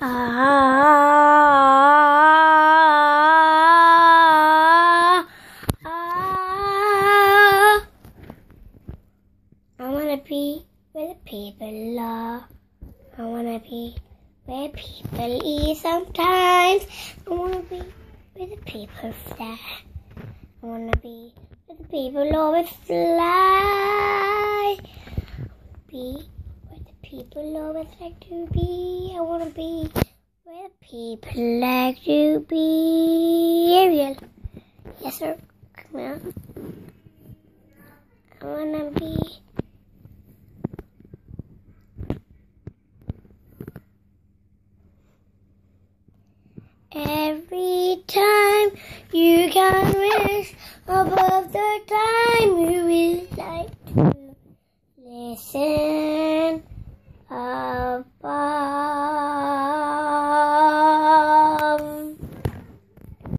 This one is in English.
I wanna be where the people are. I wanna be where people eat sometimes. I wanna be where the people stay. I wanna be where the people always fly. Be where the people always like to be. I wanna be where the people like to be. Ariel. Yes, sir. Come on. I wanna be. Every time you can wish above the time you will like